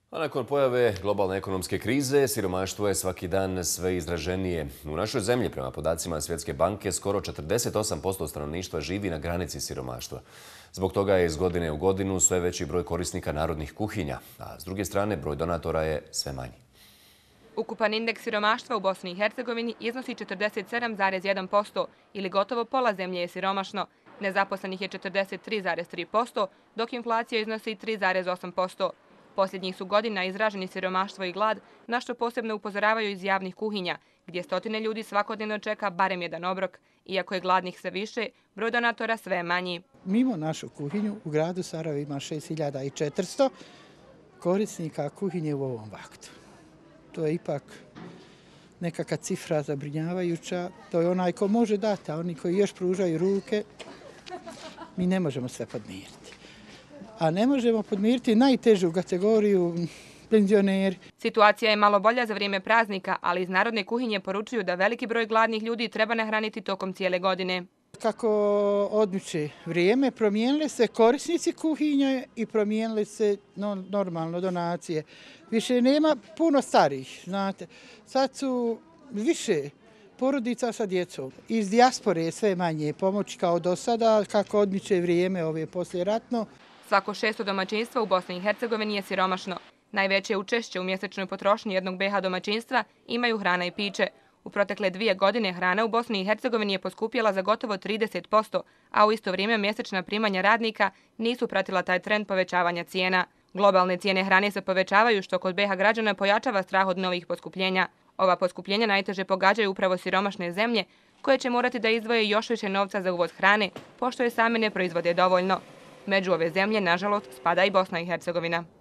A nakon pojave globalne ekonomske krize, siromaštvo je svaki dan sve izraženije. U našoj zemlji, prema podacima Svjetske banke, skoro 48% stanovništva živi na granici siromaštva. Zbog toga je iz godine u godinu sve veći broj korisnika narodnih kuhinja, a s druge strane broj donatora je sve manji. Ukupan indeks siromaštva u Bosni i Hercegovini iznosi 47,1% ili gotovo pola zemlje je siromašno. Nezaposlenih je 43,3%, dok inflacija iznosi 3,8%. Posljednjih su godina izraženi siromaštvo i glad, na što posebno upozoravaju iz javnih kuhinja, gdje stotine ljudi svakodnevno čeka barem jedan obrok. Iako je gladnih sve više, broj donatora sve je manji. Mimo našu kuhinju u gradu Sarajevo ima 6400 korisnika kuhinje u ovom vaktu. To je ipak nekakva cifra zabrinjavajuća. To je onaj ko može dati, a oni koji još pružaju ruke, mi ne možemo sve podmiriti. A ne možemo podmiriti najtežu kategoriju penzioneri. Situacija je malo bolja za vrijeme praznika, ali iz narodne kuhinje poručuju da veliki broj gladnih ljudi treba nahraniti tokom cijele godine. Kako odmiče vrijeme, promijenile se korisnici kuhinje i promijenile se normalno donacije. Više nema puno starih, znate. Sad su više porodica sa djecom. Iz dijaspore je sve manje pomoći kao do sada, kako odmiče vrijeme ove poslijeratno. Svako 6. domaćinstvo u Bosni i Hercegovini je siromašno. Najveće učešće u mjesečnoj potrošnji jednog BiH domaćinstva imaju hrana i piće. U protekle 2 godine hrana u Bosni i Hercegovini je poskupjela za gotovo 30%, a u isto vrijeme mjesečna primanja radnika nisu pratila taj trend povećavanja cijena. Globalne cijene hrane se povećavaju, što kod BiH građana pojačava strah od novih poskupljenja. Ova poskupljenja najteže pogađaju upravo siromašne zemlje, koje će morati da izdvoje još više novca za uvoz hrane, pošto je same ne proizvode dovoljno. Među ove zemlje, nažalost, spada i Bosna i Hercegovina.